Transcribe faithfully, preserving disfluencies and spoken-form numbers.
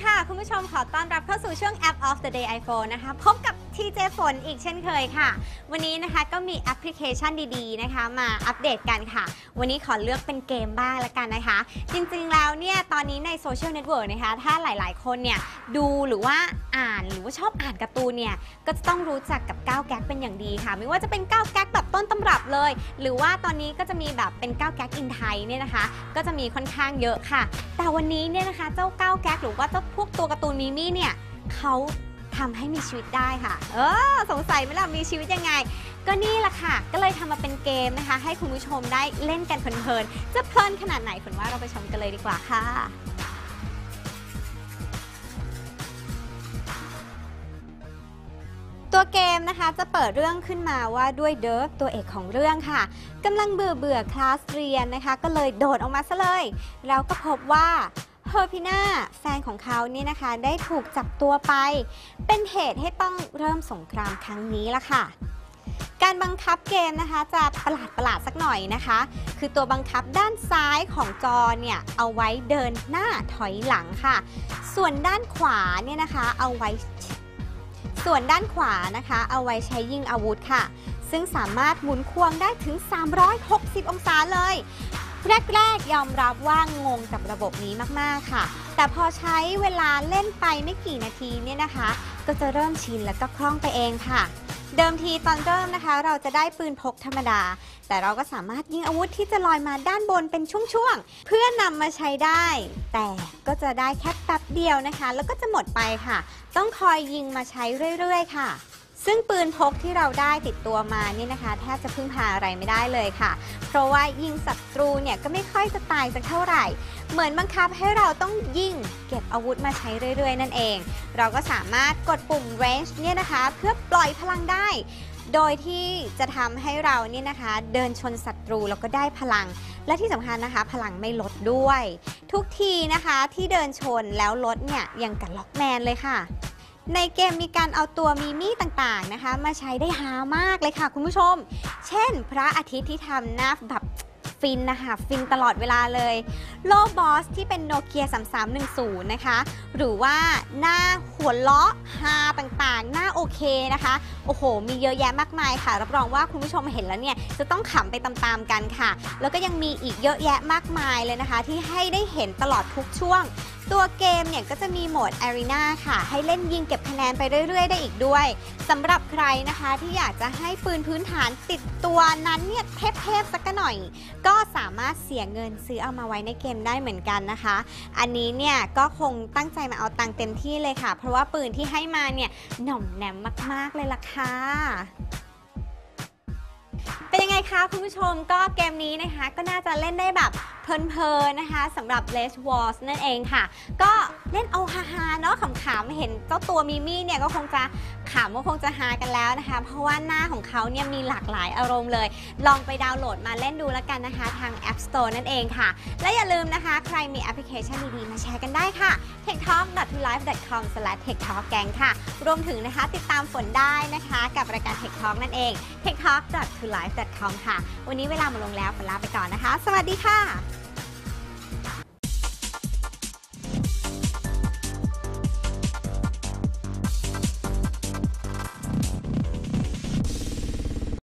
ค่ะคุณผู้ชมขอต้อนรับเข้าสู่ช่วง App of the Day iPhone นะคะพบกับ ที เจ ฝนอีกเช่นเคยค่ะวันนี้นะคะก็มีแอปพลิเคชันดีๆนะคะมาอัปเดตกันค่ะวันนี้ขอเลือกเป็นเกมบ้างละกันนะคะจริงๆแล้วเนี่ยตอนนี้ในโซเชียลเน็ตเวิร์กนะคะถ้าหลายๆคนเนี่ยดูหรือว่าอ่านหรือว่าชอบอ่านการ์ตูนเนี่ยก็จะต้องรู้จักกับเก้าแก๊กเป็นอย่างดีค่ะไม่ว่าจะเป็นเก้าแก๊กแบบต้นตำรับเลยหรือว่าตอนนี้ก็จะมีแบบเป็นเก้าแก๊กอินไทยเนี่ยนะคะก็จะมีค่อนข้างเยอะค่ะแต่วันนี้เนี่ยนะคะเจ้าเก้าแก๊กหรือว่าเจ้าพวกตัวการ์ตูนมิมี่เนี่ยเขาทำให้มีชีวิตได้ค่ะเออสงสัยไหมล่ะมีชีวิตยังไงก็นี่แหละค่ะก็เลยทำมาเป็นเกมนะคะให้คุณผู้ชมได้เล่นกันเพลินๆจะเพลินขนาดไหนฝนว่าเราไปชมกันเลยดีกว่าค่ะตัวเกมนะคะจะเปิดเรื่องขึ้นมาว่าด้วยเดิร์กตัวเอกของเรื่องค่ะกำลังเบื่อเบื่อคลาสเรียนนะคะก็เลยโดดออกมาซะเลยแล้วก็พบว่าเฮอร์พิน่าแฟนของเขานี่นะคะได้ถูกจับตัวไปเป็นเหตุให้ต้องเริ่มสงครามครั้งนี้ละค่ะการบังคับเกมนะคะจะประหลาดประหลาดสักหน่อยนะคะคือตัวบังคับด้านซ้ายของจอเนี่ยเอาไว้เดินหน้าถอยหลังค่ะส่วนด้านขวาเนี่ยนะคะเอาไว้ส่วนด้านขวานะคะเอาไว้ใช้ยิงอาวุธค่ะซึ่งสามารถหมุนควงได้ถึงสามร้อยหกสิบองศาเลยแรกๆยอมรับว่างงกับระบบนี้มากๆค่ะแต่พอใช้เวลาเล่นไปไม่กี่นาทีเนี่ยนะคะก็จะเริ่มชินแล้วก็คล่องไปเองค่ะเดิมทีตอนเริ่มนะคะเราจะได้ปืนพกธรรมดาแต่เราก็สามารถยิงอาวุธที่จะลอยมาด้านบนเป็นช่วงๆเพื่อนำมาใช้ได้แต่ก็จะได้แค่แป๊บเดียวนะคะแล้วก็จะหมดไปค่ะต้องคอยยิงมาใช้เรื่อยๆค่ะซึ่งปืนพกที่เราได้ติดตัวมานี่นะคะแทบจะพึ่งพาอะไรไม่ได้เลยค่ะเพราะว่ายิงศัตรูเนี่ยก็ไม่ค่อยจะตายสักเท่าไหร่เหมือนบังคับให้เราต้องยิงเก็บอาวุธมาใช้เรื่อยๆนั่นเองเราก็สามารถกดปุ่ม range เนี่ยนะคะเพื่อปล่อยพลังได้โดยที่จะทำให้เราเนี่ยนะคะเดินชนศัตรูแล้วก็ได้พลังและที่สำคัญนะคะพลังไม่ลดด้วยทุกทีนะคะที่เดินชนแล้วลดเนี่ยยังกับล็อกแมนเลยค่ะในเกมมีการเอาตัวมิมี่ต่างๆนะคะมาใช้ได้ฮามากเลยค่ะคุณผู้ชมเช่นพระอาทิตย์ที่ทำหน้าแบบฟินนะคะฟินตลอดเวลาเลยโลบอสที่เป็นโนเกียสามสามหนึ่งศูนย์นะคะหรือว่าหน้าหัวล้อฮาต่างๆหน้าโอเคนะคะโอ้โหมีเยอะแยะมากมายค่ะรับรองว่าคุณผู้ชมเห็นแล้วเนี่ยจะต้องขำไปตามๆกันค่ะแล้วก็ยังมีอีกเยอะแยะมากมายเลยนะคะที่ให้ได้เห็นตลอดทุกช่วงตัวเกมเนี่ยก็จะมีโหมด Arena ค่ะให้เล่นยิงเก็บคะแนนไปเรื่อยๆได้อีกด้วยสำหรับใครนะคะที่อยากจะให้ปืนพื้นฐานติดตัวนั้นเนี่ยเทพๆสักหน่อยก็สามารถเสียเงินซื้อเอามาไว้ในเกมได้เหมือนกันนะคะอันนี้เนี่ยก็คงตั้งใจมาเอาตังค์เต็มที่เลยค่ะเพราะว่าปืนที่ให้มาเนี่ยหน่อมแนมมากๆเลยล่ะค่ะเป็นยังไงคะคุณผู้ชมก็เกมนี้นะคะก็น่าจะเล่นได้แบบเพลินๆนะคะสำหรับ Last Wars นั่นเองค่ะก็เล่นเอาฮาๆเนาะขำๆเห็นเจ้าตัวมิมี่เนี่ยก็คงจะขำก็คงจะฮากันแล้วนะคะเพราะว่าหน้าของเขาเนี่ยมีหลากหลายอารมณ์เลยลองไปดาวน์โหลดมาเล่นดูแล้วกันนะคะทาง App Store นั่นเองค่ะและอย่าลืมนะคะใครมีแอปพลิเคชันดีๆมาแชร์กันได้ค่ะ เทคท็อก ดอท ทู ไลฟ์ ดอท คอม สแลช เทคท็อก แก๊ง ค่ะรวมถึงนะคะติดตามฝนได้นะคะกับรายการ Tech Talk นั่นเอง เทคท็อก ดอท ทู ไลฟ์ ดอท คอม ค่ะวันนี้เวลาหมดลงแล้วฝนลาไปก่อนนะคะสวัสดีค่ะ